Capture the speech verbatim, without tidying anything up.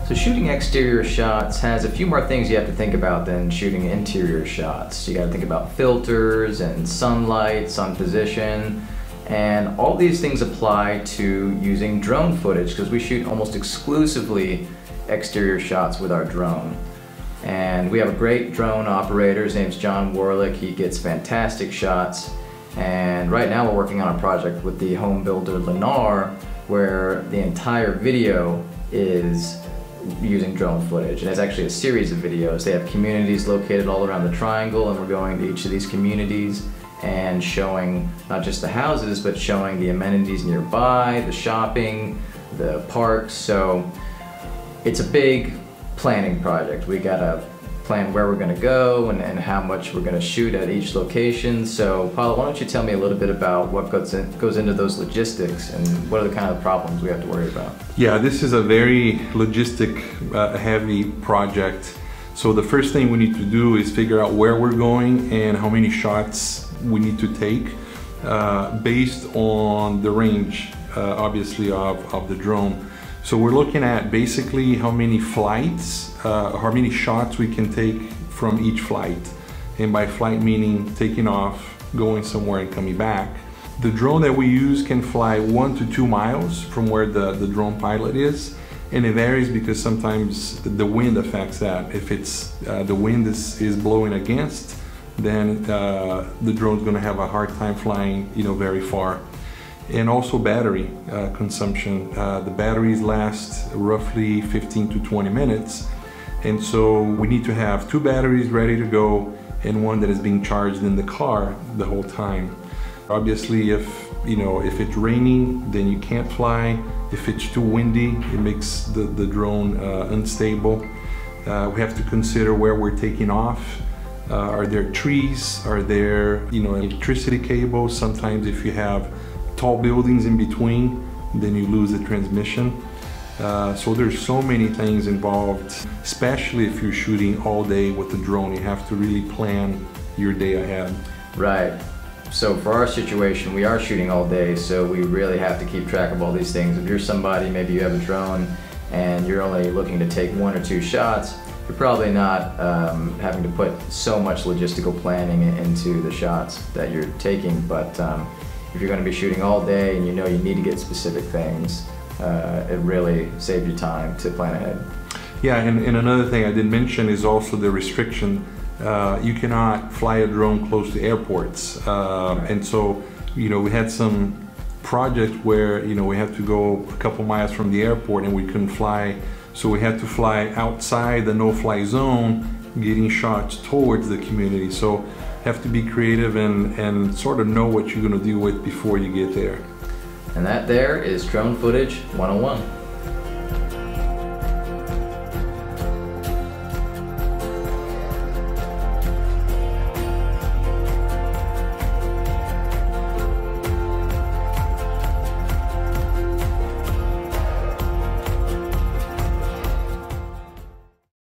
So shooting exterior shots has a few more things you have to think about than shooting interior shots. You got to think about filters and sunlight, sun position, and all these things apply to using drone footage because we shoot almost exclusively exterior shots with our drone. And we have a great drone operator. His name's John Warlick. He gets fantastic shots. And right now we're working on a project with the home builder Lennar where the entire video is using drone footage, and it's actually a series of videos. They have communities located all around the triangle, and we're going to each of these communities and showing not just the houses, but showing the amenities nearby, the shopping, the parks. So it's a big planning project. We gotta plan where we're gonna go and, and how much we're gonna shoot at each location. So Paulo, why don't you tell me a little bit about what goes, in, goes into those logistics and what are the kind of problems we have to worry about? Yeah, this is a very logistic uh, heavy project. So the first thing we need to do is figure out where we're going and how many shots we need to take uh, based on the range, uh, obviously, of, of the drone. So we're looking at basically how many flights, uh, how many shots we can take from each flight. And by flight meaning taking off, going somewhere and coming back. The drone that we use can fly one to two miles from where the, the drone pilot is. And it varies because sometimes the wind affects that. If it's uh, the wind is, is blowing against, then uh, the drone's gonna have a hard time flying, you know, very far. And also battery uh, consumption. Uh, the batteries last roughly fifteen to twenty minutes. And so we need to have two batteries ready to go and one that is being charged in the car the whole time. Obviously, if, you know, if it's raining, then you can't fly. If it's too windy, it makes the, the drone uh, unstable. Uh, we have to consider where we're taking off. Uh, are there trees? Are there, you know, electricity cables? Sometimes if you have tall buildings in between, then you lose the transmission. Uh, so there's so many things involved, especially if you're shooting all day with the drone. You have to really plan your day ahead. Right. So for our situation, we are shooting all day, so we really have to keep track of all these things. If you're somebody, maybe you have a drone and you're only looking to take one or two shots, you're probably not um, having to put so much logistical planning into the shots that you're taking. But um, if you're going to be shooting all day and you know you need to get specific things, uh, it really saves you time to plan ahead. Yeah, and, and another thing I didn't mention is also the restriction. Uh, you cannot fly a drone close to airports. Uh, right. And so, you know, we had some projects where, you know, we had to go a couple miles from the airport and we couldn't fly. So we had to fly outside the no-fly zone, getting shots towards the community. So have to be creative and, and sort of know what you're going to deal with before you get there. And that there is Drone Footage one oh one.